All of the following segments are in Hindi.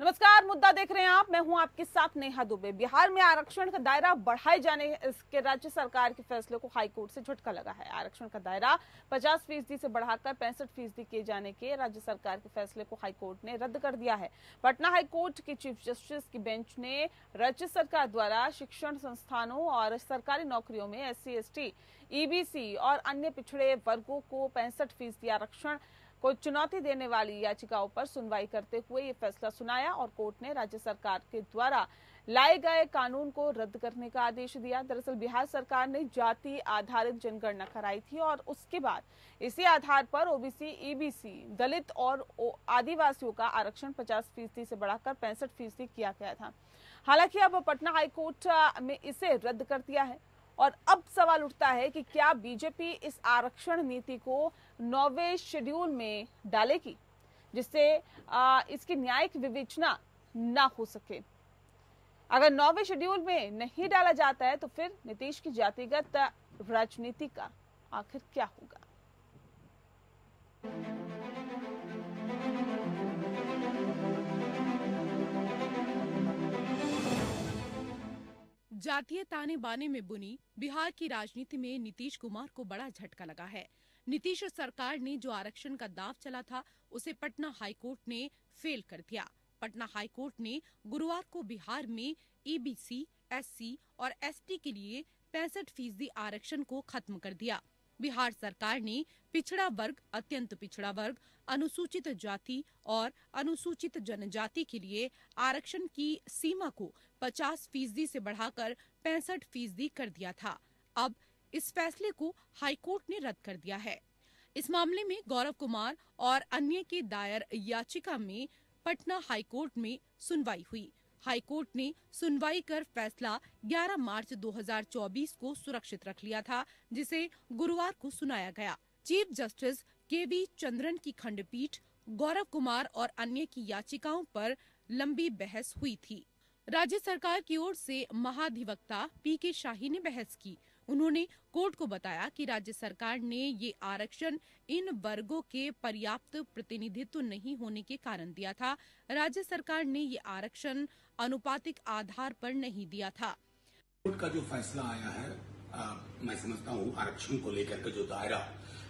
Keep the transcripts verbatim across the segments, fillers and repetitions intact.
नमस्कार, मुद्दा देख रहे हैं आप। मैं हूं आपके साथ नेहा दुबे। बिहार में आरक्षण का दायरा बढ़ाए जाने के राज्य सरकार के फैसले को हाईकोर्ट से झटका लगा है। आरक्षण का दायरा पचास फीसदी से बढ़ाकर पैंसठ फीसदी किए जाने के राज्य सरकार के फैसले को हाईकोर्ट ने रद्द कर दिया है। पटना हाईकोर्ट के चीफ जस्टिस की बेंच ने राज्य सरकार द्वारा शिक्षण संस्थानों और सरकारी नौकरियों में S C S T E B C और अन्य पिछड़े वर्गों को पैंसठ फीसदी आरक्षण को चुनौती देने वाली याचिकाओं पर सुनवाई करते हुए ये फैसला सुनाया और कोर्ट ने राज्य सरकार के द्वारा लाए गए कानून को रद्द करने का आदेश दिया। दरअसल बिहार सरकार ने जाति आधारित जनगणना कराई थी और उसके बाद इसी आधार पर ओ बी सी, ई बी सी, दलित और आदिवासियों का आरक्षण पचास फीसदी से बढ़ाकर पैंसठ फीसदी किया गया था। हालांकि अब पटना हाईकोर्ट में इसे रद्द कर दिया है और अब सवाल उठता है कि क्या बीजेपी इस आरक्षण नीति को नौवें शेड्यूल में डालेगी, जिससे इसकी न्यायिक विवेचना ना हो सके। अगर नौवें शेड्यूल में नहीं डाला जाता है तो फिर नीतीश की जातिगत राजनीति का आखिर क्या होगा। जातीय ताने बाने में बुनी बिहार की राजनीति में नीतीश कुमार को बड़ा झटका लगा है। नीतीश सरकार ने जो आरक्षण का दाव चला था उसे पटना हाईकोर्ट ने फेल कर दिया। पटना हाईकोर्ट ने गुरुवार को बिहार में ई बी सी, एस सी और एस टी के लिए पैंसठ फीसदी आरक्षण को खत्म कर दिया। बिहार सरकार ने पिछड़ा वर्ग, अत्यंत पिछड़ा वर्ग, अनुसूचित जाति और अनुसूचित जनजाति के लिए आरक्षण की सीमा को पचास फीसदी से बढ़ाकर पैंसठ फीसदी कर दिया था। अब इस फैसले को हाईकोर्ट ने रद्द कर दिया है। इस मामले में गौरव कुमार और अन्य की दायर याचिका में पटना हाईकोर्ट में सुनवाई हुई। हाईकोर्ट ने सुनवाई कर फैसला ग्यारह मार्च दो हज़ार चौबीस को सुरक्षित रख लिया था, जिसे गुरुवार को सुनाया गया। Chief justice K V Chandran की खंडपीठ गौरव कुमार और अन्य की याचिकाओं पर लंबी बहस हुई थी। राज्य सरकार की ओर से महाधिवक्ता पी के शाही ने बहस की। उन्होंने कोर्ट को बताया कि राज्य सरकार ने ये आरक्षण इन वर्गों के पर्याप्त प्रतिनिधित्व नहीं होने के कारण दिया था। राज्य सरकार ने ये आरक्षण अनुपातिक आधार पर नहीं दिया था। कोर्ट का जो फैसला आया है, आ, मैं समझता हूँ आरक्षण को लेकर के जो दायरा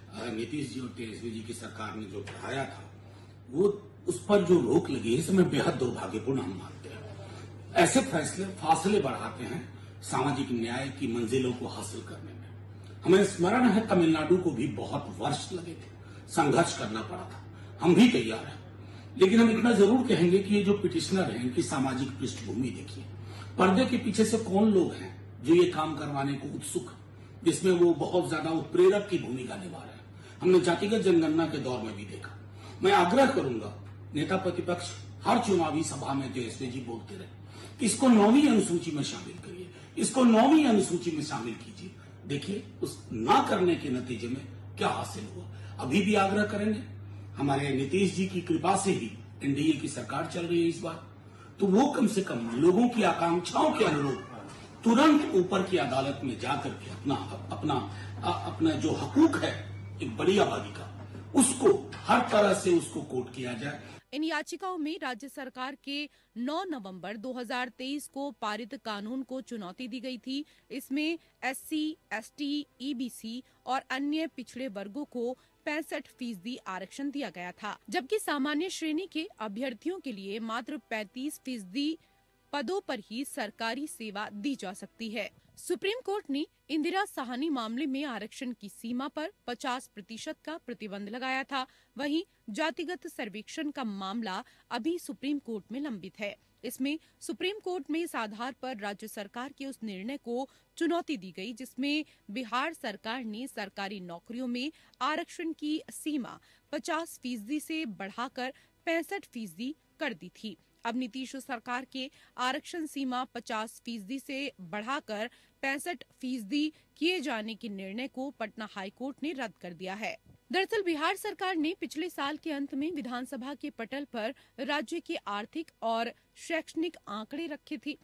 नीतीश जी और तेजस्वी जी की सरकार ने जो बढ़ाया था, वो उस पर जो रोक लगी है, इसमें बेहद दुर्भाग्यपूर्ण हम मानते हैं। ऐसे फैसले फासले बढ़ाते हैं सामाजिक न्याय की मंजिलों को हासिल करने में। हमें स्मरण है तमिलनाडु को भी बहुत वर्ष लगे थे, संघर्ष करना पड़ा था। हम भी तैयार हैं, लेकिन हम इतना जरूर कहेंगे कि ये जो पिटिशनर हैं, इनकी सामाजिक पृष्ठभूमि देखिए। पर्दे के पीछे से कौन लोग हैं जो ये काम करवाने को उत्सुक, जिसमें वो बहुत ज्यादा उत्प्रेरक की भूमिका निभा रहे हैं। हमने जातिगत जनगणना के दौर में भी देखा। मैं आग्रह करूंगा, नेता प्रतिपक्ष हर चुनावी सभा में तेजस्वी जी बोलते रहे, इसको नौवीं अनुसूची में शामिल करिए, इसको नौवीं अनुसूची में शामिल कीजिए। देखिए उस ना करने के नतीजे में क्या हासिल हुआ। अभी भी आग्रह करेंगे, हमारे नीतीश जी की कृपा से ही एन डी ए की सरकार चल रही है इस बार, तो वो कम से कम लोगों की आकांक्षाओं के अनुरूप तुरंत ऊपर की अदालत में जाकर के अपना अपना अपना जो हकूक है एक बड़ी आबादी का, उसको हर तरह से उसको कोर्ट किया जाए। इन याचिकाओं में राज्य सरकार के नौ नवंबर दो हज़ार तेईस को पारित कानून को चुनौती दी गई थी। इसमें S C, S T, E B C और अन्य पिछड़े वर्गों को पैंसठ फीसदी आरक्षण दिया गया था, जबकि सामान्य श्रेणी के अभ्यर्थियों के लिए मात्र पैंतीस फीसदी पदों पर ही सरकारी सेवा दी जा सकती है। सुप्रीम कोर्ट ने इंदिरा साहनी मामले में आरक्षण की सीमा पर पचास प्रतिशत का प्रतिबंध लगाया था। वहीं जातिगत सर्वेक्षण का मामला अभी सुप्रीम कोर्ट में लंबित है। इसमें सुप्रीम कोर्ट में इस आधार पर राज्य सरकार के उस निर्णय को चुनौती दी गई, जिसमें बिहार सरकार ने सरकारी नौकरियों में आरक्षण की सीमा पचास फीसदी से बढ़ाकर पैंसठ फीसदी कर दी थी। अब नीतीश सरकार के आरक्षण सीमा पचास फीसदी से बढ़ाकर पैंसठ फीसदी किए जाने के निर्णय को पटना हाईकोर्ट ने रद्द कर दिया है। दरअसल बिहार सरकार ने पिछले साल के अंत में विधानसभा के पटल पर राज्य के आर्थिक और शैक्षणिक आंकड़े रखे थे।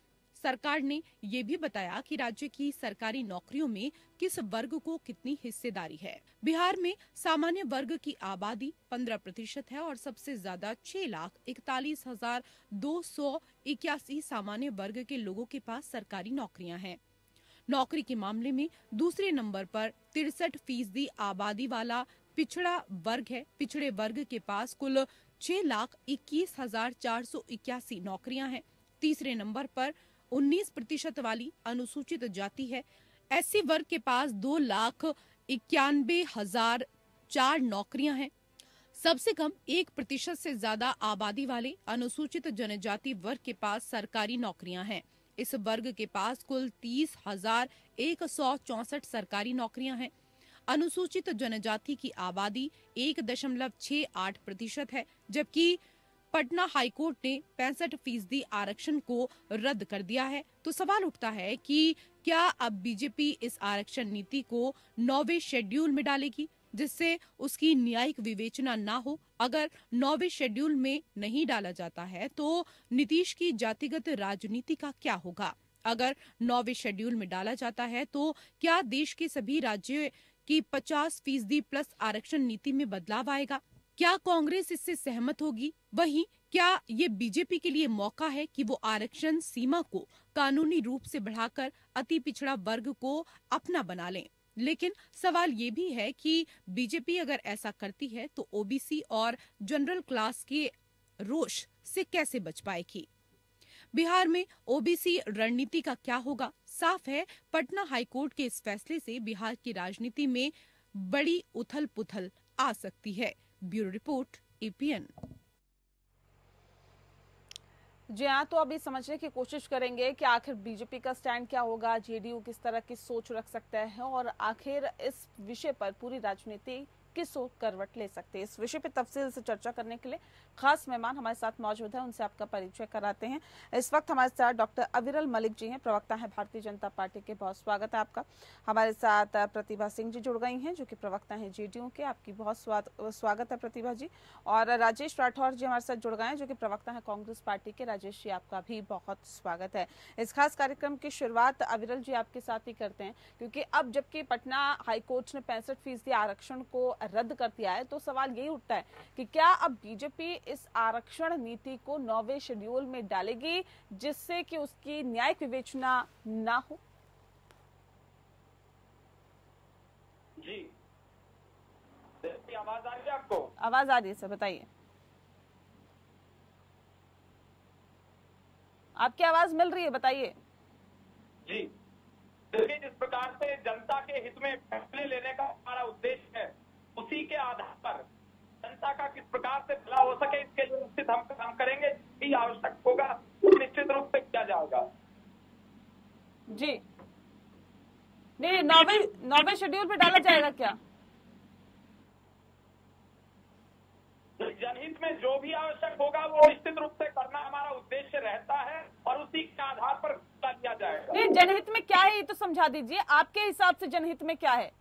सरकार ने ये भी बताया कि राज्य की सरकारी नौकरियों में किस वर्ग को कितनी हिस्सेदारी है। बिहार में सामान्य वर्ग की आबादी पंद्रह प्रतिशत है और सबसे ज्यादा छह लाख इकतालीस हजार दो सौ इक्यासी सामान्य वर्ग के लोगों के पास सरकारी नौकरियां हैं। नौकरी के मामले में दूसरे नंबर पर तिरसठ फीसदी आबादी वाला पिछड़ा वर्ग है। पिछड़े वर्ग के पास कुल छह लाख इक्कीस हजार चार सौ इक्यासी नौकरियां हैं। तीसरे नंबर पर उन्नीस प्रतिशत वाली अनुसूचित जाति है। एससी वर्ग के पास दो लाख इक्यानबे हजार चार नौकरियां हैं। सबसे कम एक प्रतिशत से ज्यादा आबादी वाले अनुसूचित जनजाति वर्ग के पास सरकारी नौकरियां हैं। इस वर्ग के पास कुल तीस हजार एक सौ चौसठ सरकारी नौकरियां हैं। अनुसूचित जनजाति की आबादी एक दशमलव छह आठ प्रतिशत है, जबकि पटना हाईकोर्ट ने पैंसठ फीसदी आरक्षण को रद्द कर दिया है। तो सवाल उठता है कि क्या अब बीजेपी इस आरक्षण नीति को नौवें शेड्यूल में डालेगी, जिससे उसकी न्यायिक विवेचना ना हो। अगर नौवें शेड्यूल में नहीं डाला जाता है तो नीतीश की जातिगत राजनीति का क्या होगा? अगर नौवें शेड्यूल में डाला जाता है तो क्या देश के सभी राज्यों की पचास फीसदी प्लस आरक्षण नीति में बदलाव आएगा? क्या कांग्रेस इससे सहमत होगी? वहीं क्या ये बीजेपी के लिए मौका है कि वो आरक्षण सीमा को कानूनी रूप से बढ़ाकर अति पिछड़ा वर्ग को अपना बना लें? लेकिन सवाल ये भी है कि बीजेपी अगर ऐसा करती है तो ओबीसी और जनरल क्लास के रोष से कैसे बच पाएगी? बिहार में ओबीसी रणनीति का क्या होगा? साफ है, पटना हाईकोर्ट के इस फैसले से बिहार की राजनीति में बड़ी उथल पुथल आ सकती है। Bureau report, APN. जी हाँ, तो अभी समझने की कोशिश करेंगे कि आखिर बीजेपी का स्टैंड क्या होगा, जेडीयू किस तरह की सोच रख सकता है और आखिर इस विषय पर पूरी राजनीति किस ओर करवट ले सकते हैं। इस विषय पे तफसील से चर्चा करने के लिए खास मेहमान हमारे साथ मौजूद है, उनसे आपका परिचय कराते हैं। इस वक्त हमारे साथ डॉक्टर अविरल मलिक जी हैं, प्रवक्ता हैं भारतीय जनता पार्टी के। बहुत स्वागत है आपका। हमारे साथ प्रतिभा सिंह जी जुड़ गई हैं, जो कि प्रवक्ता हैं जेडीयू के। आपकी बहुत स्वागत है प्रतिभा जी। और राजेश राठौर जी हमारे साथ जुड़ गए हैं, जो कि प्रवक्ता है कांग्रेस पार्टी के। राजेश जी, आपका भी बहुत स्वागत है। इस खास कार्यक्रम की शुरुआत अविरल जी आपके साथ ही करते हैं, क्योंकि अब जबकि पटना हाईकोर्ट ने पैंसठ फीसदी आरक्षण को रद्द कर दिया है, तो सवाल यही उठता है कि क्या अब बीजेपी इस आरक्षण नीति को नौवें शेड्यूल में डालेगी, जिससे कि उसकी न्यायिक विवेचना ना हो? जी, आवाज आ रही है आपको? आवाज आ रही है सर, बताइए। आपकी आवाज मिल रही है, बताइए। जी, देखिए, जिस प्रकार से जनता के हित में फैसले लेने का हमारा उद्देश्य है, उसी के आधार पर जनता का किस प्रकार से भला हो सके, इसके लिए निश्चित हम काम करेंगे। ही आवश्यक होगा तो निश्चित रूप से किया जाएगा। जी नहीं, नौवे नौवे शेड्यूल पे डाला जाएगा क्या? जनहित में जो भी आवश्यक होगा वो निश्चित रूप से करना हमारा उद्देश्य रहता है और उसी के आधार पर किया जाएगा। नहीं, जनहित में क्या है ये तो समझा दीजिए। आपके हिसाब से जनहित में क्या है?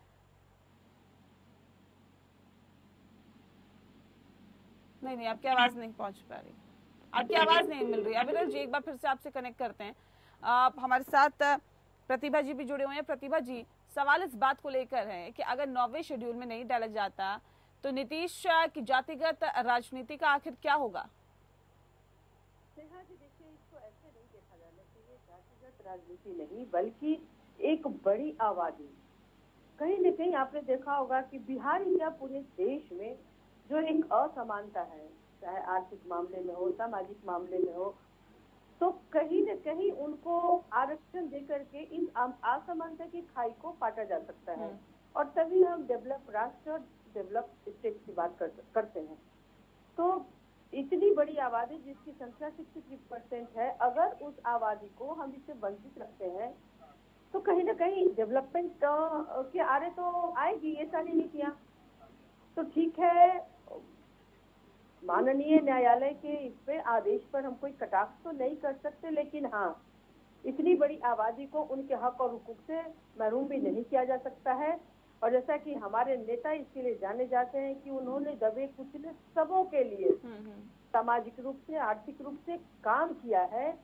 नहीं नहीं, आपकी आवाज नहीं पहुंच पा रही, आपकी आवाज नहीं मिल रही। अविरल जी, एक बार फिर से आपसे कनेक्ट करते हैं। आप हमारे साथ प्रतिभा जी भी जुड़े हुए हैं। प्रतिभा जी, सवाल इस बात को लेकर है कि अगर नौवें शेड्यूल में नहीं डाला जाता तो नीतीश की जातिगत राजनीति का आखिर क्या होगा? देखिए, इसको ऐसे नहीं देखा जाना चाहिए, जातिगत राजनीति नहीं, बल्कि एक बड़ी आबादी। कहीं न कहीं आपने देखा होगा कि बिहार या पूरे देश में जो एक असमानता है, चाहे आर्थिक मामले में हो, सामाजिक मामले में हो, तो कहीं न कहीं उनको आरक्षण देकर के इन असमानता की खाई को पाटा जा सकता है और तभी हम डेवलप राष्ट्र और डेवलप स्टेट की बात कर, करते हैं। तो इतनी बड़ी आबादी जिसकी संख्या तिरसठ परसेंट है, अगर उस आबादी को हम इससे वंचित रखते हैं तो कहीं न कहीं डेवलपमेंट के आरे तो आएगी ये सारी नीतियाँ। तो ठीक है, माननीय न्यायालय के इस पे आदेश पर हम कोई कटाक्ष तो नहीं कर सकते, लेकिन हाँ, इतनी बड़ी आबादी को उनके हक और हुकूक से महरूम भी नहीं किया जा सकता है। और जैसा कि हमारे नेता इसके लिए जाने जाते हैं कि उन्होंने दबे कुचले सबों के लिए सामाजिक रूप से, आर्थिक रूप से काम किया है,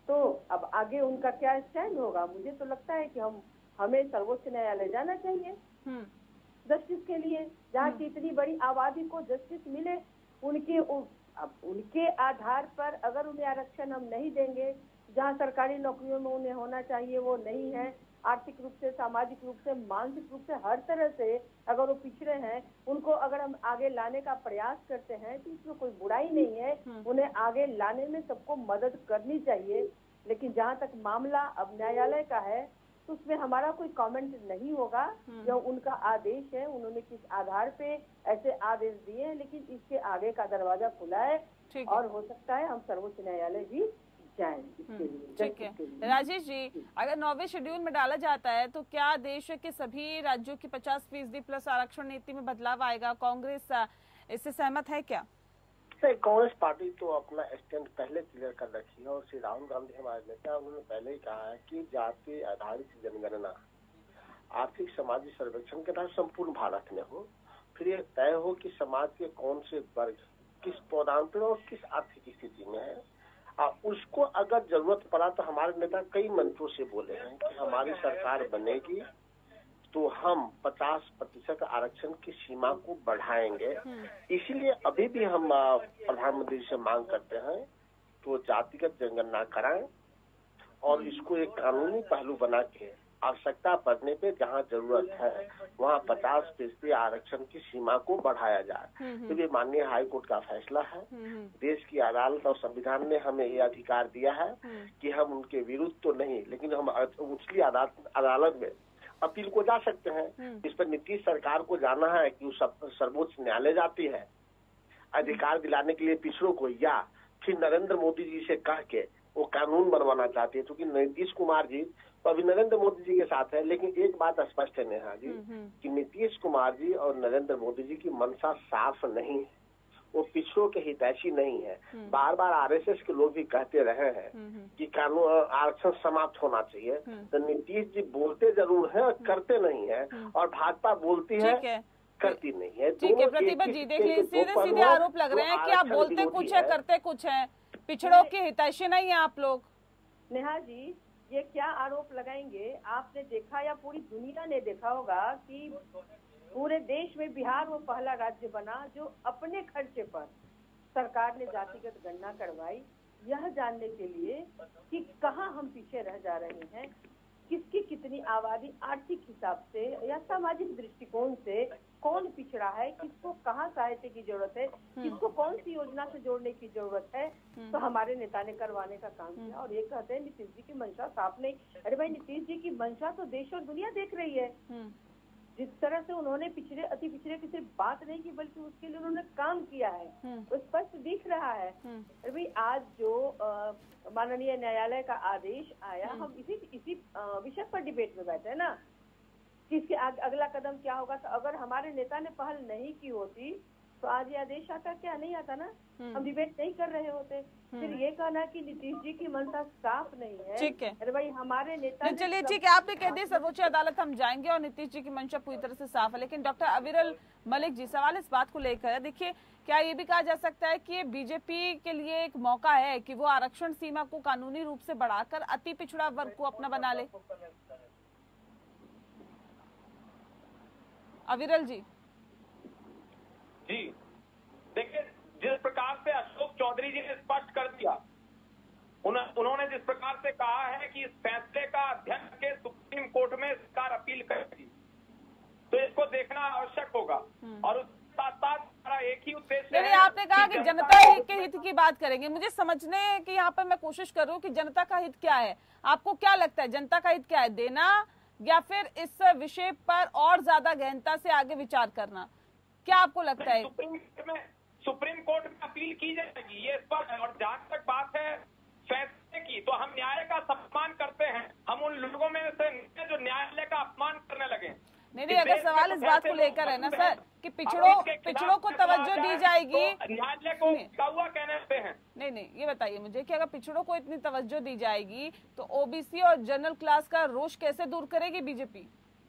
तो अब आगे उनका क्या स्टैंड होगा। मुझे तो लगता है कि हम हमें सर्वोच्च न्यायालय जाना चाहिए जस्टिस के लिए, जहाँ की इतनी बड़ी आबादी को जस्टिस मिले। उनके अब उनके आधार पर अगर उन्हें आरक्षण हम नहीं देंगे, जहाँ सरकारी नौकरियों में उन्हें होना चाहिए वो नहीं है, आर्थिक रूप से, सामाजिक रूप से, मानसिक रूप से, हर तरह से अगर वो पिछड़े हैं, उनको अगर हम आगे लाने का प्रयास करते हैं तो इसमें कोई बुराई नहीं है। उन्हें आगे लाने में सबको मदद करनी चाहिए। लेकिन जहाँ तक मामला अब न्यायालय का है तो उसमें हमारा कोई कमेंट नहीं होगा। जो उनका आदेश है, उन्होंने किस आधार पे ऐसे आदेश दिए हैं, लेकिन इसके आगे का दरवाजा खुला है और हो सकता है हम सर्वोच्च न्यायालय भी जाएं इसके लिए। ठीक है राजेश जी, अगर नौवे शेड्यूल में डाला जाता है तो क्या देश के सभी राज्यों की पचास फीसदी प्लस आरक्षण नीति में बदलाव आएगा? कांग्रेस इससे सहमत है क्या? कांग्रेस पार्टी तो अपना स्टैंड पहले क्लियर कर रखी है और श्री राहुल गांधी हमारे नेता, उन्होंने पहले ही कहा है कि जाति आधारित जनगणना आर्थिक सामाजिक सर्वेक्षण के तहत संपूर्ण भारत में हो, फिर ये तय हो कि समाज के कौन से वर्ग किस पदांतर और किस आर्थिक स्थिति में है। आ, उसको अगर जरूरत पड़ा तो हमारे नेता कई मंत्रों से बोले हैं कि हमारी सरकार बनेगी तो हम पचास प्रतिशत आरक्षण की सीमा को बढ़ाएंगे। इसीलिए अभी भी हम प्रधानमंत्री से मांग करते हैं तो जातिगत जनगणना कराएं और इसको एक कानूनी पहलू बना के आवश्यकता पड़ने पे जहां जरूरत है वहां पचास फीसदी आरक्षण की सीमा को बढ़ाया जाए। तो ये माननीय हाई कोर्ट का फैसला है। देश की अदालत और संविधान ने हमें ये अधिकार दिया है कि हम उनके विरुद्ध तो नहीं, लेकिन हम उच्चतम अदालत अदालत में अपील को जा सकते हैं। इस पर नीतीश सरकार को जाना है कि सर्वोच्च न्यायालय जाती है अधिकार दिलाने के लिए पिछड़ों को, या फिर नरेंद्र मोदी जी से कह के वो कानून बनवाना चाहती है। क्योंकि नीतीश कुमार जी तो अभी नरेंद्र मोदी जी के साथ है, लेकिन एक बात स्पष्ट है नेहा जी कि नीतीश कुमार जी और नरेंद्र मोदी जी की मंशा साफ नहीं है, वो पिछड़ों के हितैषी नहीं है। बार बार आरएसएस के लोग भी कहते रहे हैं कि कानून आरक्षण समाप्त होना चाहिए, तो नीतीश जी बोलते जरूर हैं करते नहीं है, और भाजपा बोलती है करती नहीं है। ठीक है प्रतिभा जी, देख लीजिए सीधे सीधे आरोप लग रहे हैं कि आप बोलते कुछ है करते कुछ है, पिछड़ों के हितैषी नहीं है आप लोग। नेहा जी, ये क्या आरोप लगाएंगे? आपने देखा या पूरी दुनिया ने देखा होगा कि पूरे देश में बिहार वो पहला राज्य बना जो अपने खर्चे पर सरकार ने जातिगत गणना करवाई, यह जानने के लिए कि कहाँ हम पीछे रह जा रहे हैं, किसकी कितनी आबादी आर्थिक हिसाब से या सामाजिक दृष्टिकोण से कौन पिछड़ा है, किसको कहाँ सहायता की जरूरत है, किसको कौन सी योजना से जोड़ने की जरूरत है। तो हमारे नेता ने करवाने का काम किया और ये कहते हैं नीतीश जी की मंशा साफ नहीं। अरे भाई, नीतीश जी की मंशा तो देश और दुनिया देख रही है। जिस तरह से उन्होंने पिछड़े अति पिछड़े की सिर्फ बात नहीं की बल्कि उसके लिए उन्होंने काम किया है, तो स्पष्ट दिख रहा है। अभी आज जो माननीय न्यायालय का आदेश आया, हम इसी इसी विषय पर डिबेट में बैठे हैं ना कि इसके अगला कदम क्या होगा। तो अगर हमारे नेता ने पहल नहीं की होती तो आज ये आदेश आता क्या? नहीं आता ना, हम डिबेट नहीं कर रहे होते। फिर ये कहना कि नीतीश जी की मंशा साफ नहीं है, ठीक है। अरे भाई हमारे नेता चलिए ठीक है, आपने कह दिया सर्वोच्च अदालत हम जाएंगे और नीतीश जी की मंशा पूरी तरह से साफ है। लेकिन डॉक्टर अविरल मलिक जी, सवाल इस बात को लेकर है, देखिए क्या ये भी कहा जा सकता है कि बीजेपी के लिए एक मौका है कि वो आरक्षण सीमा को कानूनी रूप से बढ़ाकर अति पिछड़ा वर्ग को अपना बना ले? अविरल जी जी देखिए, जिस प्रकार से अशोक चौधरी जी ने स्पष्ट कर दिया, उन, उन्होंने जिस प्रकार से कहा है कि इस फैसले का अध्ययन के सुप्रीम कोर्ट में सरकार अपील करेगी, तो इसको देखना आवश्यक होगा। और उस साथ साथ हमारा एक ही उद्देश्य है। आपने कहा कि जनता के हित की बात करेंगे, मुझे समझने की यहाँ पर मैं कोशिश कर रही हूँ कि जनता का हित क्या है। आपको क्या लगता है जनता का हित क्या है, देना या फिर इस विषय पर और ज्यादा गहनता से आगे विचार करना? क्या आपको लगता है? सुप्रीम कोर्ट में सुप्रीम कोर्ट में अपील की जाएगी, ये स्पष्ट है। और जहां तक बात है फैसले की, तो हम न्याय का सम्मान करते हैं। हम उन लोगों में से जो न्यायालय का अपमान करने लगे। नहीं नहीं, अगर सवाल इस बात को लेकर है ना सर कि पिछड़ों पिछड़ों को तवज्जो दी जाएगी, न्यायालय को कौवा कहने से हैं। नहीं नहीं, ये बताइए मुझे कि अगर पिछड़ों को इतनी तवज्जो दी जाएगी तो ओबीसी और जनरल क्लास का रोष कैसे दूर करेगी बीजेपी?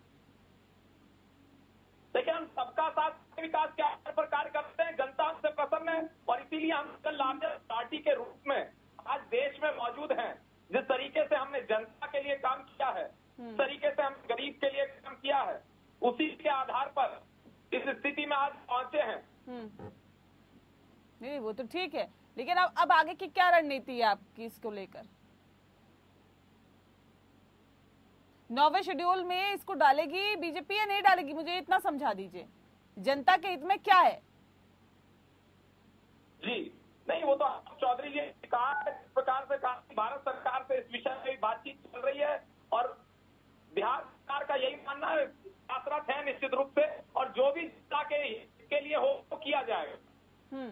देखिए, हम सबका साथ विकास के आधार पर कार्य करते हैं, जनता हमसे प्रसन्न है और इसीलिए हम लार्जेस्ट पार्टी के रूप में आज देश में मौजूद हैं। जिस तरीके से हमने जनता के लिए काम किया है, जिस तरीके से हमने गरीब के लिए काम किया है, उसी के आधार पर इस स्थिति में आज पहुंचे हैं। नहीं वो तो ठीक है, लेकिन अब अब आगे की क्या रणनीति है आपकी इसको लेकर? नौवे शेड्यूल में इसको डालेगी बीजेपी या नहीं डालेगी, मुझे इतना समझा दीजिए, जनता के हित में क्या है? जी नहीं, वो तो चौधरी जी ने कहा है, इस प्रकार से कहा भारत सरकार से इस विषय में बातचीत चल रही है और बिहार सरकार का यही मानना है, आश्रत है निश्चित रूप से, और जो भी जनता के के लिए हो वो किया जाएगा। हम्म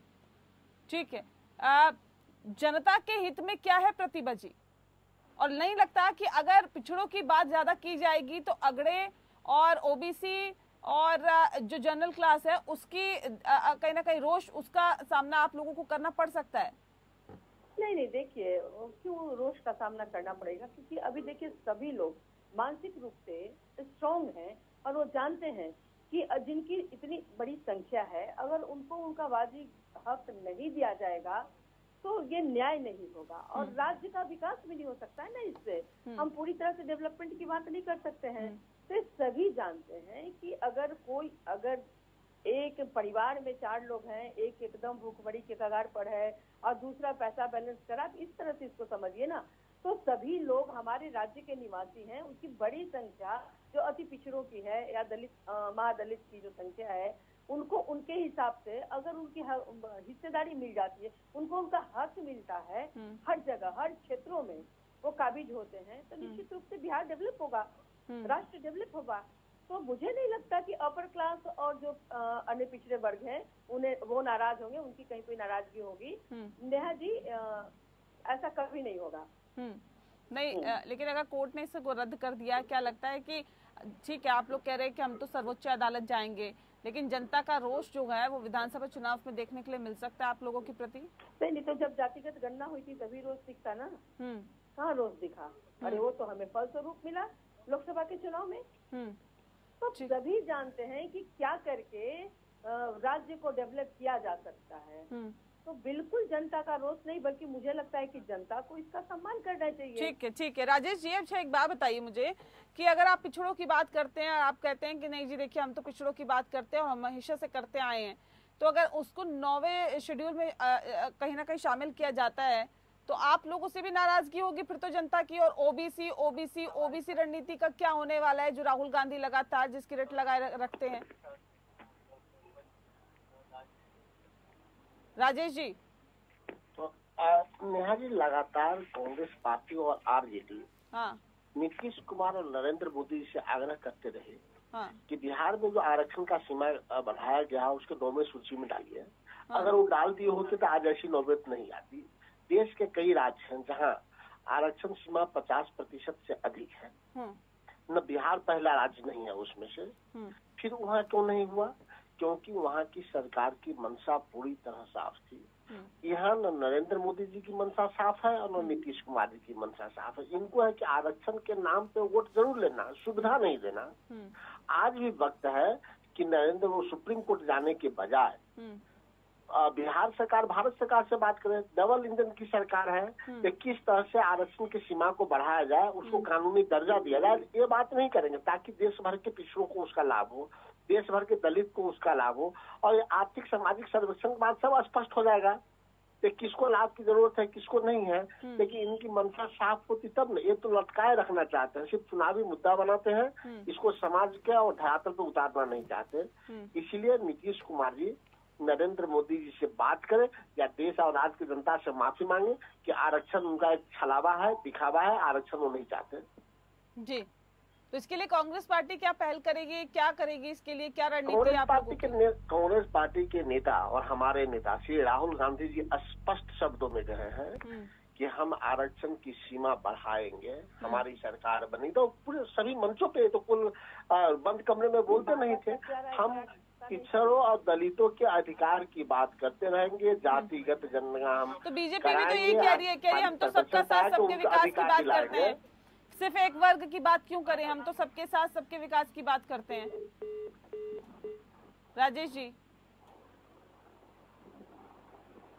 ठीक है। आ, जनता के हित में क्या है प्रतिभा जी? और नहीं लगता कि अगर पिछड़ों की बात ज्यादा की जाएगी तो अगड़े और ओबीसी और जो जनरल क्लास है उसकी कहीं ना कहीं रोष, उसका सामना आप लोगों को करना पड़ सकता है? नहीं नहीं, देखिए क्यों रोष का सामना करना पड़ेगा, क्योंकि अभी देखिए सभी लोग मानसिक रूप से स्ट्रॉन्ग हैं और वो जानते हैं कि जिनकी इतनी बड़ी संख्या है, अगर उनको उनका वाजिब हक नहीं दिया जाएगा तो ये न्याय नहीं होगा और राज्य का विकास भी नहीं हो सकता है ना। इससे हम पूरी तरह से डेवलपमेंट की बात नहीं कर सकते हैं। तो सभी जानते हैं कि अगर कोई अगर एक परिवार में चार लोग हैं, एक एकदम भूखमरी के कगार पर है और दूसरा पैसा बैलेंस करा, इस तरह से इसको समझिए ना, तो सभी लोग हमारे राज्य के निवासी हैं, उनकी बड़ी संख्या जो अति पिछड़ों की है या दलित महादलित की जो संख्या है, उनको उनके हिसाब से अगर उनकी हिस्सेदारी मिल जाती है, उनको उनका हक मिलता है, हर जगह हर क्षेत्रों में वो काबिज होते हैं, तो निश्चित रूप से बिहार डेवलप होगा, राष्ट्र डेवलप होगा। तो मुझे नहीं लगता कि अपर क्लास और जो अन्य पिछड़े वर्ग हैं उन्हें वो नाराज होंगे, उनकी कहीं कोई नाराजगी होगी। नेहा जी आ, ऐसा कभी नहीं होगा। नहीं आ, लेकिन अगर कोर्ट ने इसको रद्द कर दिया, क्या लगता है कि ठीक है आप लोग कह रहे हैं कि हम तो सर्वोच्च अदालत जाएंगे, लेकिन जनता का रोष जो है वो विधानसभा चुनाव में देखने के लिए मिल सकता है आप लोगों के प्रति? नहीं नहीं, तो जब जातिगत गणना हुई थी तभी रोष दिखता ना, कहाँ रोष दिखा? अरे वो तो हमें फलस्वरूप मिला लोकसभा के चुनाव में। तो सभी जानते हैं कि क्या करके राज्य को डेवलप किया जा सकता है। तो बिल्कुल जनता का रोष नहीं, बल्कि मुझे लगता है कि जनता को इसका सम्मान करना चाहिए। ठीक है ठीक है राजेश जी, अच्छा एक बात बताइए मुझे कि अगर आप पिछड़ों की बात करते हैं और आप कहते हैं कि नहीं जी देखिए हम तो पिछड़ों की बात करते हैं और हम हमेशा से करते आए हैं, तो अगर उसको नौवे शेड्यूल में आ, आ, कहीं ना कहीं शामिल किया जाता है तो आप लोगों से भी नाराजगी होगी फिर तो जनता की। और ओबीसी ओबीसी ओबीसी रणनीति का क्या होने वाला है जो राहुल गांधी लगातार जिसकी रेट लगाए रखते हैं? राजेश जी। तो नेहा जी, लगातार कांग्रेस पार्टी और आरजेडी हाँ नीतीश कुमार और नरेंद्र मोदी से आग्रह करते रहे हाँ कि बिहार में जो आरक्षण का सीमा बढ़ाया गया उसके नौवें सूची में डालिए। हाँ। अगर वो डाल दिए होते तो आज ऐसी नौबत नहीं आती। देश के कई राज्य हैं जहां आरक्षण सीमा पचास प्रतिशत से अधिक है, न बिहार पहला राज्य नहीं है उसमें से। फिर वहाँ क्यों नहीं हुआ? क्योंकि वहाँ की सरकार की मंशा पूरी तरह साफ थी। यहाँ न नरेंद्र मोदी जी की मंशा साफ है और न नीतीश कुमार जी की मंशा साफ है। इनको है कि आरक्षण के नाम पे वोट जरूर लेना, सुविधा नहीं देना। आज भी वक्त है कि नरेंद्र वो सुप्रीम कोर्ट जाने के बजाय बिहार सरकार भारत सरकार से बात करें। डबल इंजन की सरकार है कि किस तरह से आरक्षण की सीमा को बढ़ाया जाए, उसको कानूनी दर्जा दिया जाए, ये बात नहीं करेंगे ताकि देश भर के पिछड़ों को उसका लाभ हो, देश भर के दलित को उसका लाभ हो और आर्थिक सामाजिक सर्वेक्षण के बाद सब स्पष्ट हो जाएगा कि किसको लाभ की जरूरत है किसको नहीं है। लेकिन इनकी मंशा साफ होती तब न। ये तो लटकाए रखना चाहते हैं, सिर्फ चुनावी मुद्दा बनाते हैं, इसको समाज के और धरातल पर उतारना नहीं चाहते। इसीलिए नीतीश कुमार जी नरेंद्र मोदी जी से बात करें या देश और राज्य की जनता से माफी मांगे कि आरक्षण उनका एक छलावा है, दिखावा है, आरक्षण वो नहीं चाहते। जी, तो इसके लिए कांग्रेस पार्टी क्या पहल करेगी, क्या करेगी, इसके लिए क्या रणनीति? कांग्रेस पार्टी के कांग्रेस पार्टी के नेता और हमारे नेता श्री राहुल गांधी जी स्पष्ट शब्दों में कहे हैं कि हम आरक्षण की सीमा बढ़ाएंगे, हमारी सरकार बनी। तो पूरे सभी मंचों पे तो कुल बंद कमरे में बोलते नहीं थे। हम पिछड़ों और दलितों के अधिकार की बात करते रहेंगे, जातिगत जनगणना हम तो बीजेपी भी तो यही कह रही है, कह रही है हम तो सबका साथ सबके विकास की बात करते हैं, सिर्फ एक वर्ग की बात क्यों करें, हम तो सबके साथ सबके विकास की बात करते हैं। राजेश जी।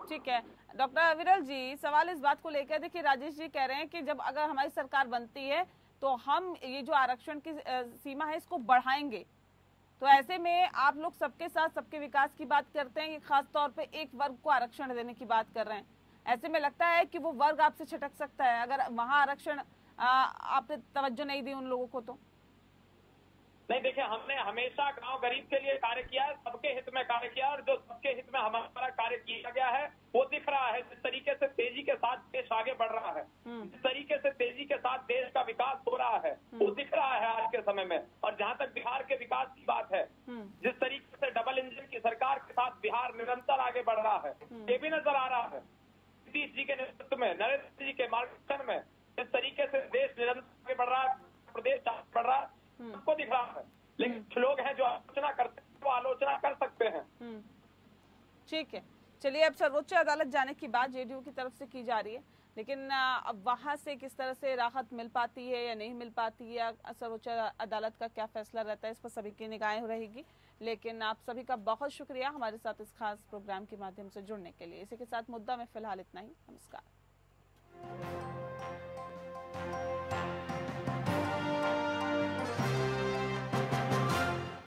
ठीक है डॉक्टर विरल जी, सवाल इस बात को लेकर, देखिए राजेश जी कह रहे हैं कि जब अगर हमारी सरकार बनती है तो हम ये जो आरक्षण की सीमा है इसको बढ़ाएंगे, तो ऐसे में आप लोग सबके साथ सबके विकास की बात करते हैं, खास तौर पे एक वर्ग को आरक्षण देने की बात कर रहे हैं। ऐसे में लगता है कि वो वर्ग आपसे छिटक सकता है अगर वहां आरक्षण आपने तवज्जो नहीं दी उन लोगों को तो। नहीं, देखिए हमने हमेशा गांव गरीब के लिए कार्य किया है, सबके हित में कार्य किया, और जो सबके हित में हमारा कार्य किया गया है वो दिख रहा है। जिस तरीके से तेजी के साथ देश आगे बढ़ रहा है, जिस तरीके से तेजी के साथ देश का विकास हो रहा है, वो दिख रहा है आज के समय में। और जहां तक बिहार के विकास की बात है, जिस तरीके से डबल इंजन की सरकार के साथ बिहार निरंतर आगे बढ़ रहा है, ये भी नजर आ रहा है। नीतीश जी के नेतृत्व में, नरेंद्र जी के मार्गदर्शन में जिस तरीके से देश निरंतर आगे बढ़ रहा है, प्रदेश आगे बढ़ रहा है, सबको दिख रहा है। लेकिन कुछ लोग हैं जो आलोचना करते हैं, वो आलोचना कर सकते हैं। ठीक है, चलिए अब सर्वोच्च अदालत जाने की बात जेडीयू की तरफ से की जा रही है, लेकिन अब वहां से किस तरह से राहत मिल पाती है या नहीं मिल पाती है, सर्वोच्च अदालत का क्या फैसला रहता है, इस पर सभी की निगाहें रहेगी। लेकिन आप सभी का बहुत शुक्रिया हमारे साथ इस खास प्रोग्राम के माध्यम से जुड़ने के लिए। इसी के साथ मुद्दा में फिलहाल इतना ही। नमस्कार।